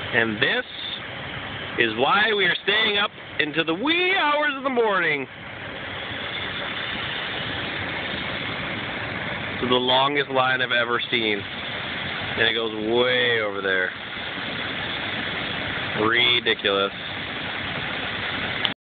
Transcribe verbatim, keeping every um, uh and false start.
And this is why we are staying up into the wee hours of the morning. This is the longest line I've ever seen. And it goes way over there. Ridiculous.